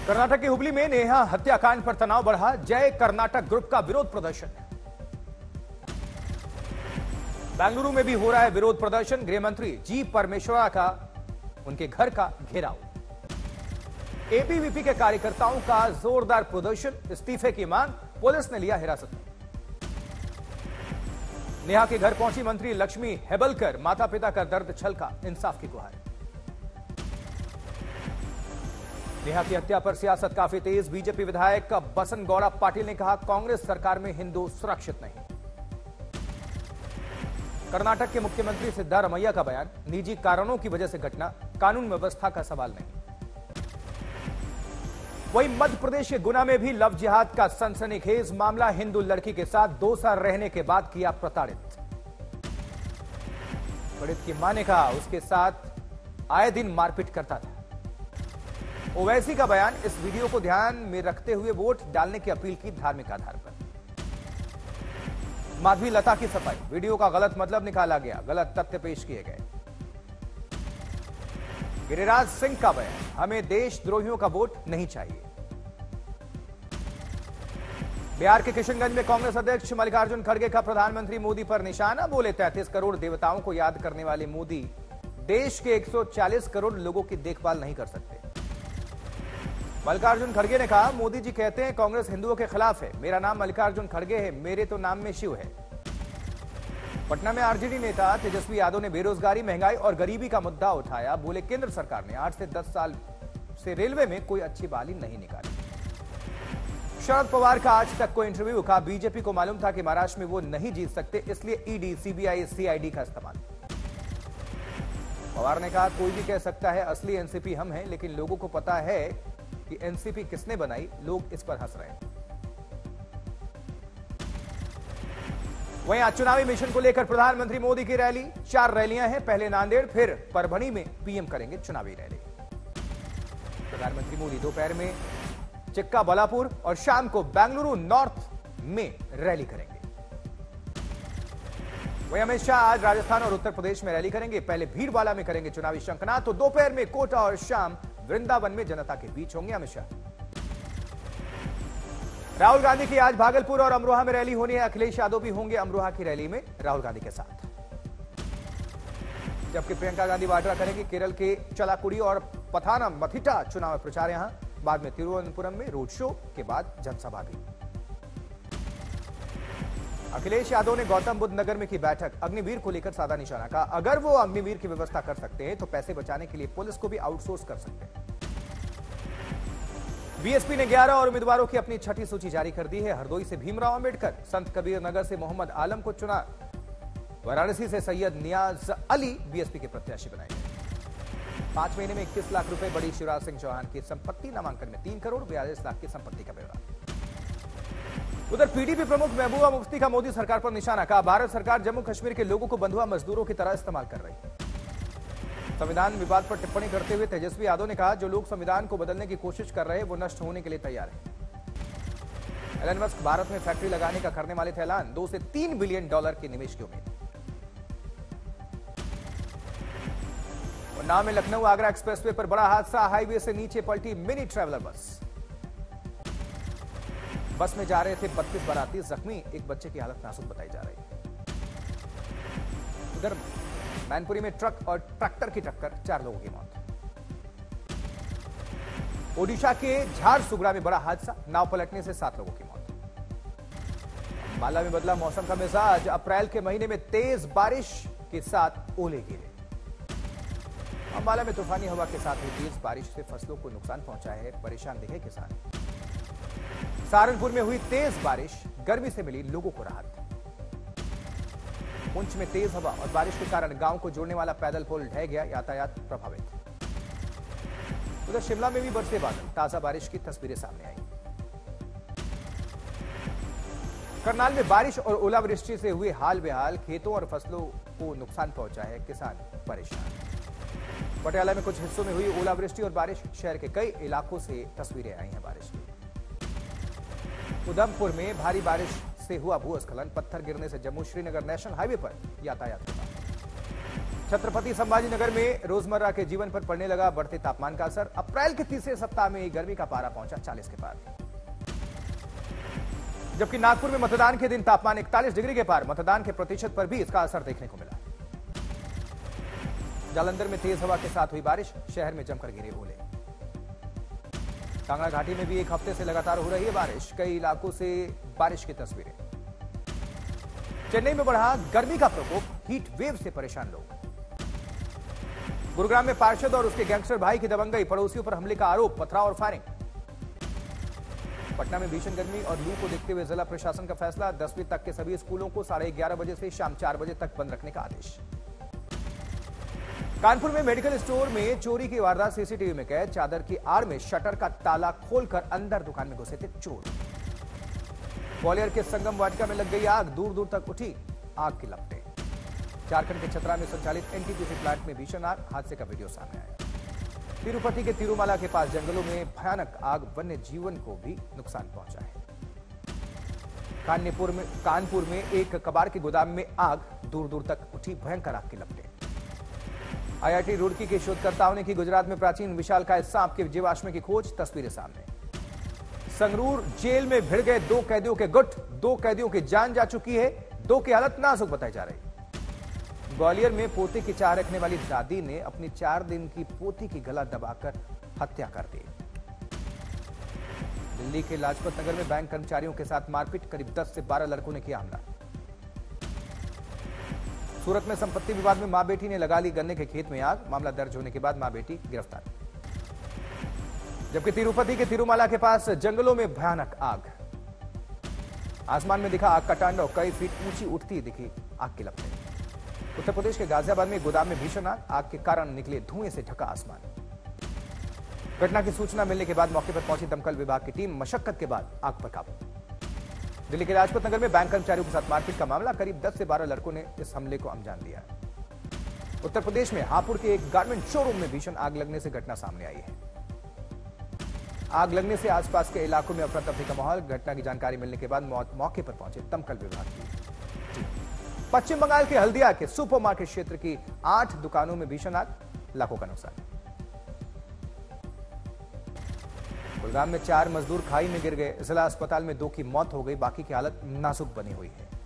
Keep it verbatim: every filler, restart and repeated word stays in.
कर्नाटक के हुबली में नेहा हत्याकांड पर तनाव बढ़ा। जय कर्नाटक ग्रुप का विरोध प्रदर्शन। बेंगलुरु में भी हो रहा है विरोध प्रदर्शन। गृह मंत्री जी परमेश्वरा का उनके घर का घेराव। एबीवीपी के कार्यकर्ताओं का जोरदार प्रदर्शन। इस्तीफे की मांग। पुलिस ने लिया हिरासत में। नेहा के घर पहुंची मंत्री लक्ष्मी हेबलकर। माता पिता का दर्द छलका। इंसाफ की गुहार। नेहा की हत्या पर सियासत काफी तेज। बीजेपी विधायक बसन गौड़ा पाटिल ने कहा, कांग्रेस सरकार में हिंदू सुरक्षित नहीं। कर्नाटक के मुख्यमंत्री सिद्धारमैया का बयान, निजी कारणों की वजह से घटना, कानून व्यवस्था का सवाल नहीं। वहीं मध्य प्रदेश के गुना में भी लव जिहाद का सनसनीखेज मामला। हिंदू लड़की के साथ दो साल रहने के बाद किया प्रताड़ित। पीड़ित की मां ने कहा उसके साथ आए दिन मारपीट करता था। ओवैसी का बयान, इस वीडियो को ध्यान में रखते हुए वोट डालने की अपील की धार्मिक आधार पर। माधवी लता की सफाई, वीडियो का गलत मतलब निकाला गया, गलत तथ्य पेश किए गए। गिरिराज सिंह का बयान, हमें देशद्रोहियों का वोट नहीं चाहिए। बिहार के किशनगंज में कांग्रेस अध्यक्ष मल्लिकार्जुन खड़गे का प्रधानमंत्री मोदी पर निशाना। बोले, तैंतीस करोड़ देवताओं को याद करने वाले मोदी देश के एक सौ चालीस करोड़ लोगों की देखभाल नहीं कर सकते। मल्लिकार्जुन खड़गे ने कहा, मोदी जी कहते हैं कांग्रेस हिंदुओं के खिलाफ है। मेरा नाम मल्लिकार्जुन खड़गे है, मेरे तो नाम में शिव है। पटना में आरजेडी नेता तेजस्वी यादव ने बेरोजगारी, महंगाई और गरीबी का मुद्दा उठाया। बोले, केंद्र सरकार ने आठ से दस साल से रेलवे में कोई अच्छी बहाली नहीं निकाली। शरद पवार का आज तक कोई इंटरव्यू, कहा बीजेपी को मालूम था कि महाराष्ट्र में वो नहीं जीत सकते, इसलिए ईडी, सीबीआई, सीआईडी का इस्तेमाल। पवार ने कहा, कोई भी कह सकता है असली एनसीपी हम हैं, लेकिन लोगों को पता है कि एनसीपी किसने बनाई, लोग इस पर हंस रहे हैं। वहीं आज चुनावी मिशन को लेकर प्रधानमंत्री मोदी की रैली। चार रैलियां हैं, पहले नांदेड़, फिर परभणी में पीएम करेंगे चुनावी रैली। प्रधानमंत्री मोदी दोपहर में चिक्का बलापुर और शाम को बेंगलुरु नॉर्थ में रैली करेंगे। वहीं अमित शाह आज राजस्थान और उत्तर प्रदेश में रैली करेंगे। पहले भीड़वाला में करेंगे चुनावी शंखनाद, तो दोपहर में कोटा और शाम वृंदावन में जनता के बीच होंगे अमित शाह। राहुल गांधी की आज भागलपुर और अमरोहा में रैली होनी है। अखिलेश यादव भी होंगे अमरोहा की रैली में राहुल गांधी के साथ। जबकि प्रियंका गांधी वाड्रा करेंगी केरल के चलाकुड़ी और पथानमथिट्टा चुनाव प्रचार यहां, बाद में तिरुवनंतपुरम में रोड शो के बाद जनसभा भी। अखिलेश यादव ने गौतम बुद्ध नगर में की बैठक। अग्निवीर को लेकर साधा निशाना, कहा अगर वो अग्निवीर की व्यवस्था कर सकते हैं तो पैसे बचाने के लिए पुलिस को भी आउटसोर्स कर सकते हैं। बीएसपी ने ग्यारह और उम्मीदवारों की अपनी छठी सूची जारी कर दी है। हरदोई से भीमराव अंबेडकर, संत कबीर नगर से मोहम्मद आलम को चुना। वाराणसी से सैयद नियाज अली बीएसपी के प्रत्याशी बनाए गए। पांच महीने में इक्कीस लाख रुपए बढ़ी शिवराज सिंह चौहान की संपत्ति। नामांकन में तीन करोड़ बयालीस लाख की संपत्ति का ब्यौरा। उधर पीडीपी प्रमुख महबूबा मुफ्ती का मोदी सरकार पर निशाना, कहा भारत सरकार जम्मू कश्मीर के लोगों को बंधुआ मजदूरों की तरह इस्तेमाल कर रही है। संविधान विवाद पर टिप्पणी करते हुए तेजस्वी यादव ने कहा, जो लोग संविधान को बदलने की कोशिश कर रहे हैं वो नष्ट होने के लिए तैयार है। एलन मस्क भारत में फैक्ट्री लगाने का करने वाले थे ऐलान। दो से तीन बिलियन डॉलर के निवेश की उम्मीद। उन्नाव में लखनऊ आगरा एक्सप्रेसवे पर बड़ा हादसा। हाईवे से नीचे पलटी मिनी ट्रैवलर बस। बस में जा रहे थे बत्तीस बाराती, जख्मी एक बच्चे की हालत नाजुक बताई जा रही है। उधर मैनपुरी में ट्रक और ट्रैक्टर की टक्कर, चार लोगों की मौत। ओडिशा के झारसुगड़ा में बड़ा हादसा, नाव पलटने से सात लोगों की मौत। अंबाला में बदला मौसम का मिजाज। अप्रैल के महीने में तेज बारिश के साथ ओले गिरे। अंबाला में तूफानी हवा के साथ हुई तेज बारिश से फसलों को नुकसान पहुंचा है, परेशान दिखे किसान। सहारनपुर में हुई तेज बारिश, गर्मी से मिली लोगों को राहत। पुंछ में तेज हवा और बारिश के कारण गांव को जोड़ने वाला पैदल पुल ढह गया, यातायात प्रभावित। उधर शिमला में भी बरसे बादल, ताजा बारिश की तस्वीरें सामने आई। करनाल में बारिश और ओलावृष्टि से हुए हाल बेहाल, खेतों और फसलों को नुकसान पहुंचा है, किसान परेशान। पटियाला में कुछ हिस्सों में हुई ओलावृष्टि और बारिश, शहर के कई इलाकों से तस्वीरें आई हैं बारिश की। उधमपुर में भारी बारिश से हुआ भूस्खलन, पत्थर गिरने से जम्मू श्रीनगर नेशनल हाईवे पर यातायात रुका। छत्रपति संभाजीनगर में रोजमर्रा के जीवन पर पड़ने लगा बढ़ते तापमान का असर। अप्रैल के तीसरे सप्ताह में गर्मी का पारा पहुंचा चालीस के पार, जबकि नागपुर में मतदान के दिन तापमान इकतालीस डिग्री के पार। मतदान के प्रतिशत पर भी इसका असर देखने को मिला। जालंधर में तेज हवा के साथ हुई बारिश, शहर में जमकर गिरे ओले। कांगड़ा घाटी में भी एक हफ्ते से लगातार हो रही है बारिश, कई इलाकों से बारिश की तस्वीरें। चेन्नई में बढ़ा गर्मी का प्रकोप, हीट वेव से परेशान लोग। गुरुग्राम में पार्षद और उसके गैंगस्टर भाई की दबंगई, पड़ोसियों पर हमले का आरोप, पथराव और फायरिंग। पटना में भीषण गर्मी और लू को देखते हुए जिला प्रशासन का फैसला, दसवीं तक के सभी स्कूलों को साढ़े ग्यारह बजे से शाम चार बजे तक बंद रखने का आदेश। कानपुर में मेडिकल स्टोर में चोरी की वारदात सीसीटीवी में कैद, चादर की आड़ में शटर का ताला खोलकर अंदर दुकान में घुसे थे चोर। ग्वालियर के संगम वाटिका में लग गई आग, दूर दूर तक उठी आग की लपटें। झारखंड के चतरा में संचालित एनटीपीसी प्लांट में भीषण आग, हादसे का वीडियो सामने आया। तिरुपति के तिरुमाला के पास जंगलों में भयानक आग, वन्य जीवन को भी नुकसान पहुंचा है। कानपुर में कानपुर में एक कबाड़ के गोदाम में आग, दूर दूर तक उठी भयंकर आग की लपटें। आईआईटी रुड़की के शोधकर्ताओं ने की गुजरात में प्राचीन विशालकाय सांप के जीवाश्म की खोज, तस्वीरें सामने। संगरूर जेल में भिड़ गए दो कैदियों के गुट, दो कैदियों की जान जा चुकी है, दो की हालत नाजुक बताई जा रही। ग्वालियर में पोते की चाह रखने वाली दादी ने अपनी चार दिन की पोती की गला दबाकर हत्या कर दी। दिल्ली के लाजपत नगर में बैंक कर्मचारियों के साथ मारपीट, करीब दस से बारह लड़कों ने किया हमला। सूरत में संपत्ति विवाद में मां बेटी ने लगा ली गन्ने के खेत में आग, मामला दर्ज होने के बाद मां बेटी गिरफ्तार। जबकि तिरुपति के तिरुमाला के पास जंगलों में भयानक आग, आसमान में दिखा आग का तांडव, कई फीट ऊंची उठती दिखी आग की लपटें। उत्तर प्रदेश के गाजियाबाद में गोदाम में भीषण आग, आग के कारण निकले धुएं से ढका आसमान। घटना की सूचना मिलने के बाद मौके पर पहुंची दमकल विभाग की टीम, मशक्कत के बाद आग पर काबू। दिल्ली के लाजपत नगर में बैंक कर्मचारियों के साथ मारपीट का मामला, करीब दस से बारह लड़कों ने इस हमले को अंजाम दिया। उत्तर प्रदेश में हापुड़ के एक गारमेंट शोरूम में भीषण आग लगने से घटना सामने आई है। आग लगने से आसपास के इलाकों में अफरा तफरी का माहौल। घटना की जानकारी मिलने के बाद मौके पर पहुंचे दमकल विभाग की। पश्चिम बंगाल के हल्दिया के सुपरमार्केट क्षेत्र की आठ दुकानों में भीषण आग, लाखों का नुकसान। गुरुग्राम में चार मजदूर खाई में गिर गए, जिला अस्पताल में दो की मौत हो गई, बाकी की हालत नाजुक बनी हुई है।